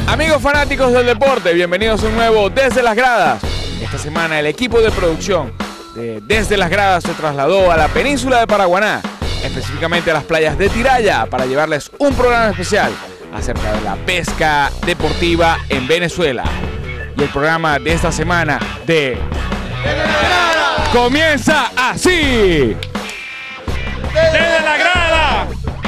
Amigos fanáticos del deporte, bienvenidos a un nuevo Desde las Gradas. Esta semana el equipo de producción de Desde las Gradas se trasladó a la península de Paraguaná, específicamente a las playas de Tiraya, para llevarles un programa especial acerca de la pesca deportiva en Venezuela. Y el programa de esta semana de Desde la Grada comienza así. ¡Desde la grada!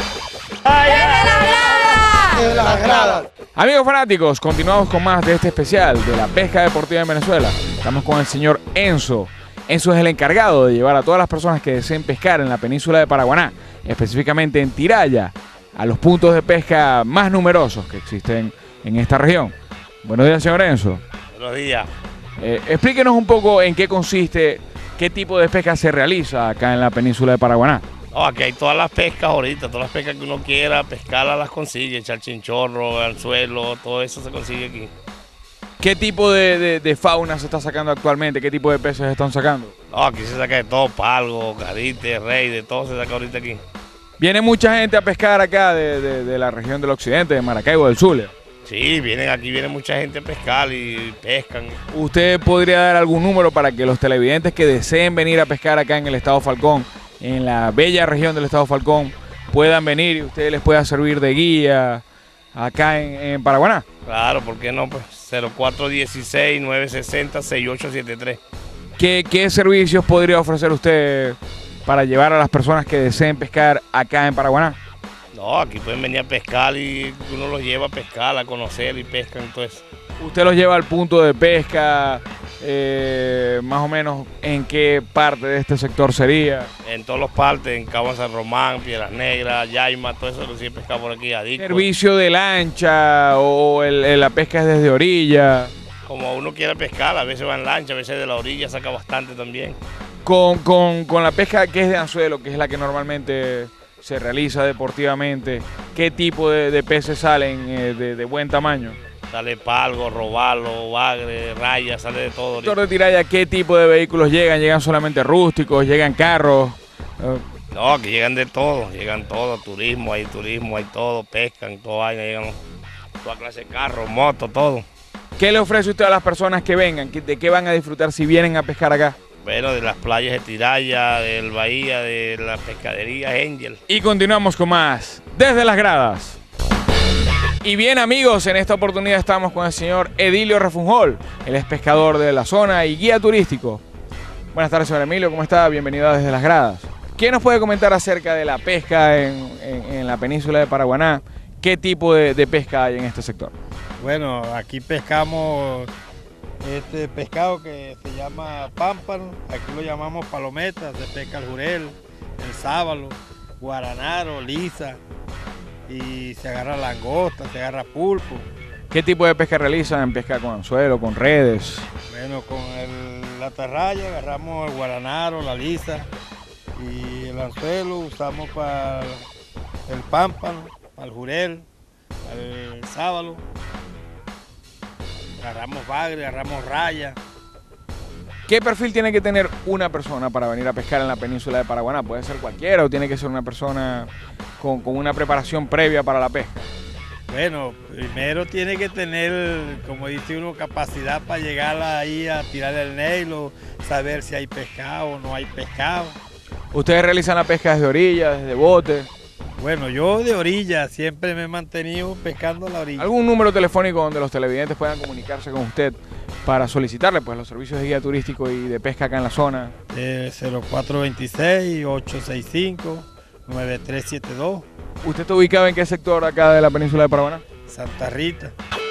¡Desde la grada! Amigos fanáticos, continuamos con más de este especial de la pesca deportiva en Venezuela. Estamos con el señor Enzo. Enzo es el encargado de llevar a todas las personas que deseen pescar en la península de Paraguaná, específicamente en Tiraya, a los puntos de pesca más numerosos que existen en esta región. Buenos días, señor Enzo. Buenos días. Explíquenos un poco en qué consiste, qué tipo de pesca se realiza acá en la península de Paraguaná. No, aquí hay todas las pescas ahorita, todas las pescas que uno quiera pescarlas las consigue, echar chinchorro, anzuelo, todo eso se consigue aquí. ¿Qué tipo de fauna se está sacando actualmente? ¿Qué tipo de peces están sacando? No, aquí se saca de todo, palgo, garite, rey, de todo se saca ahorita aquí. Viene mucha gente a pescar acá de la región del occidente, de Maracaibo, del Zulia. Sí, viene mucha gente a pescar y pescan. ¿Usted podría dar algún número para que los televidentes que deseen venir a pescar acá en el estado Falcón, en la bella región del estado Falcón, puedan venir y usted les pueda servir de guía acá en Paraguaná? Claro, ¿por qué no? Pues 0416-960-6873. ¿Qué servicios podría ofrecer usted para llevar a las personas que deseen pescar acá en Paraguaná? No, aquí pueden venir a pescar y uno los lleva a pescar, a conocer y pescan, entonces. ¿Usted los lleva al punto de pesca? Más o menos en qué parte de este sector sería. En todas las partes, en Cabo San Román, Piedras Negras, Yaima, todo eso lo sigue pescar por aquí. Adicto. ¿Servicio de lancha o la pesca es desde orilla? Como uno quiera pescar, a veces va en lancha, a veces de la orilla saca bastante también. Con la pesca que es de anzuelo, que es la que normalmente se realiza deportivamente, ¿qué tipo de peces salen de buen tamaño? Sale palgo, robalo, bagre, raya, sale de todo. Sector de Tiraya, ¿qué tipo de vehículos llegan? ¿Llegan solamente rústicos? ¿Llegan carros? No, que llegan de todo, turismo, hay todo, pescan, todo vaina, llegan toda clase de carros, motos, todo. ¿Qué le ofrece usted a las personas que vengan? ¿De qué van a disfrutar si vienen a pescar acá? Bueno, de las playas de Tiraya, del Bahía, de la pescadería Angel. Y continuamos con más Desde las Gradas. Y bien, amigos, en esta oportunidad estamos con el señor Edilio Refunjol. Él es pescador de la zona y guía turístico. Buenas tardes, señor Emilio, ¿cómo está? Bienvenido a Desde las Gradas. ¿Qué nos puede comentar acerca de la pesca en la península de Paraguaná? ¿Qué tipo de pesca hay en este sector? Bueno, aquí pescamos este pescado que se llama pámpano, aquí lo llamamos palometa, se pesca el jurel, el sábalo, guaranaro, lisa, y se agarra langosta, se agarra pulpo. ¿Qué tipo de pesca realizan? ¿Pesca con anzuelo, con redes? Bueno, con la atarraya agarramos el guaranaro, la lisa, y el anzuelo usamos para el pámpano, para el jurel, para el sábalo. Agarramos bagre, agarramos raya. ¿Qué perfil tiene que tener una persona para venir a pescar en la península de Paraguaná? ¿Puede ser cualquiera o tiene que ser una persona con una preparación previa para la pesca? Bueno, primero tiene que tener, como dice uno, capacidad para llegar ahí a tirar el nailo, saber si hay pescado o no hay pescado. ¿Ustedes realizan la pesca desde orilla, desde bote? Bueno, yo de orilla siempre me he mantenido pescando a la orilla. ¿Algún número telefónico donde los televidentes puedan comunicarse con usted para solicitarle pues los servicios de guía turístico y de pesca acá en la zona? 0426-865-9372. ¿Usted está ubicado en qué sector acá de la península de Paraguaná? Santa Rita.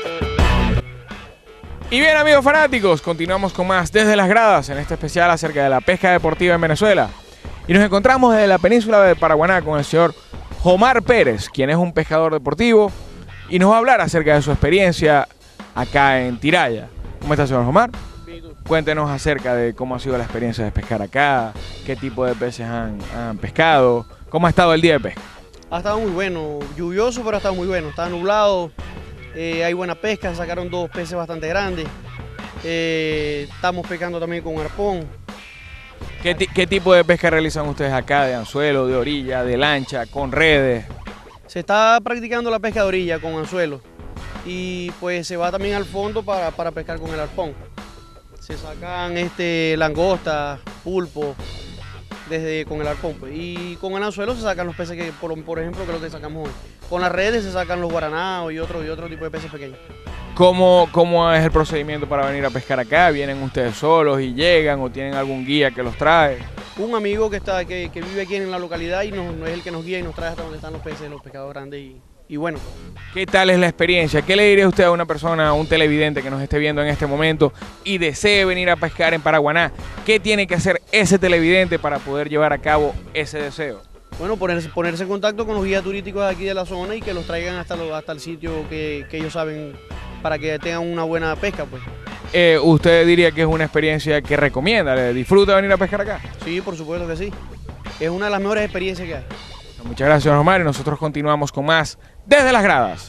Y bien, amigos fanáticos, continuamos con más Desde las Gradas en este especial acerca de la pesca deportiva en Venezuela. Y nos encontramos desde la península de Paraguaná con el señor Omar Pérez, quien es un pescador deportivo y nos va a hablar acerca de su experiencia acá en Tiraya. ¿Cómo está, señor Omar? Cuéntenos acerca de cómo ha sido la experiencia de pescar acá, qué tipo de peces han pescado, cómo ha estado el día de pesca. Ha estado muy bueno, lluvioso pero ha estado muy bueno, está nublado, hay buena pesca, sacaron 2 peces bastante grandes, estamos pescando también con arpón. ¿Qué tipo de pesca realizan ustedes acá? ¿De anzuelo, de orilla, de lancha, con redes? Se está practicando la pesca de orilla con anzuelo. y pues se va también al fondo para pescar con el arpón. Se sacan langosta, pulpo, con el arpón, pues. Y con el anzuelo se sacan los peces que, por ejemplo, que es lo que sacamos hoy. Con las redes se sacan los guaranados y otro tipo de peces pequeños. ¿Cómo es el procedimiento para venir a pescar acá? ¿Vienen ustedes solos y llegan o tienen algún guía que los trae? Un amigo que vive aquí en la localidad y es el que nos guía y nos trae hasta donde están los peces, los pescados grandes y bueno. ¿Qué tal es la experiencia? ¿Qué le diría usted a una persona, a un televidente que nos esté viendo en este momento y desee venir a pescar en Paraguaná? ¿Qué tiene que hacer ese televidente para poder llevar a cabo ese deseo? Bueno, ponerse en contacto con los guías turísticos de aquí de la zona y que los traigan hasta el sitio que ellos saben para que tengan una buena pesca, pues. ¿Usted diría que es una experiencia que recomienda? ¿Le disfruta venir a pescar acá? Sí, por supuesto que sí. Es una de las mejores experiencias que hay. Muchas gracias, Omar, y nosotros continuamos con más Desde las Gradas.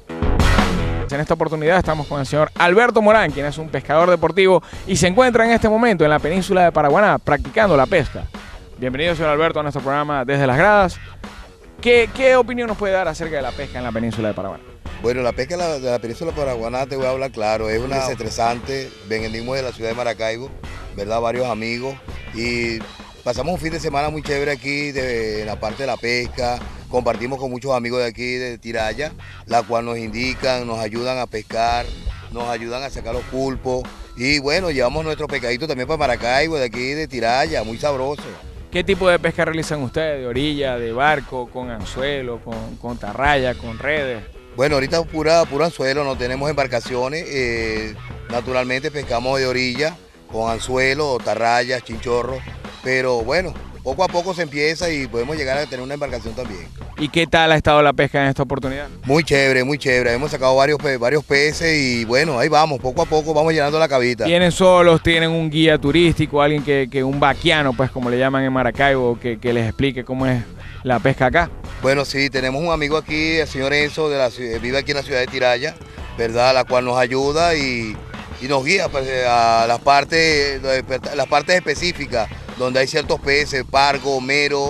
En esta oportunidad estamos con el señor Alberto Morán, quien es un pescador deportivo y se encuentra en este momento en la península de Paraguaná practicando la pesca. Bienvenido, señor Alberto, a nuestro programa Desde las Gradas. ¿Qué opinión nos puede dar acerca de la pesca en la península de Paraguaná? Bueno, la pesca de la península de Paraguaná, te voy a hablar claro, es una desestresante. Venimos de la ciudad de Maracaibo, ¿verdad? Varios amigos y pasamos un fin de semana muy chévere aquí en la parte de la pesca. Compartimos con muchos amigos de aquí de Tiraya, la cual nos indican, nos ayudan a pescar, nos ayudan a sacar los pulpos y bueno, llevamos nuestro pescadito también para Maracaibo, de aquí de Tiraya, muy sabroso. ¿Qué tipo de pesca realizan ustedes? ¿De orilla, de barco, con anzuelo, con tarraya, con redes? Bueno, ahorita puro anzuelo, no tenemos embarcaciones, naturalmente pescamos de orilla, con anzuelo, tarrayas, chinchorros, pero bueno, poco a poco se empieza y podemos llegar a tener una embarcación también. ¿Y qué tal ha estado la pesca en esta oportunidad? Muy chévere, muy chévere. Hemos sacado varios peces y bueno, ahí vamos, poco a poco vamos llenando la cabita. ¿Tienen solos, tienen un guía turístico, alguien un vaquiano, pues como le llaman en Maracaibo, que les explique cómo es la pesca acá? Bueno, sí, tenemos un amigo aquí, el señor Enzo, vive aquí en la ciudad de Tiraya, ¿verdad? La cual nos ayuda y nos guía pues, a las partes específicas, donde hay ciertos peces, pargo, mero,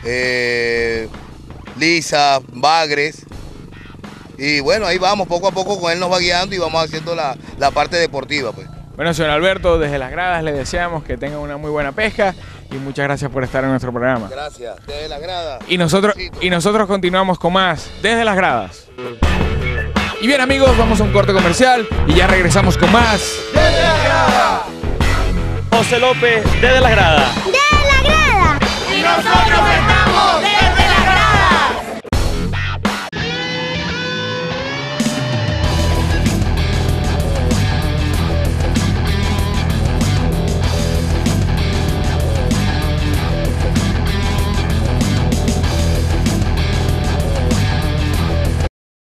lisa, bagres. Y bueno, ahí vamos, poco a poco con él nos va guiando y vamos haciendo la parte deportiva, pues. Bueno, señor Alberto, desde las gradas le deseamos que tenga una muy buena pesca y muchas gracias por estar en nuestro programa. Gracias, desde las gradas. Y nosotros continuamos con más Desde las Gradas. Y bien, amigos, vamos a un corte comercial y ya regresamos con más Desde la Grada. José López, Desde la Grada. Desde la Grada. Y nosotros